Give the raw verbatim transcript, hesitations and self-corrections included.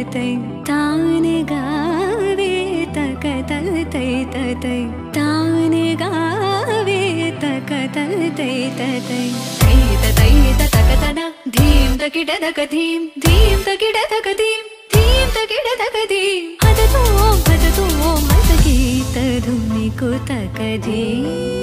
तै ताने गावे तक तै तै तै ताने गावे तक तै तै तै तै तक तना धीम तकिड तक धीम धीम तकिड तक धीम धीम तकिड तक धीम अदतो अदतो मत गीत धुनि को तक धीम।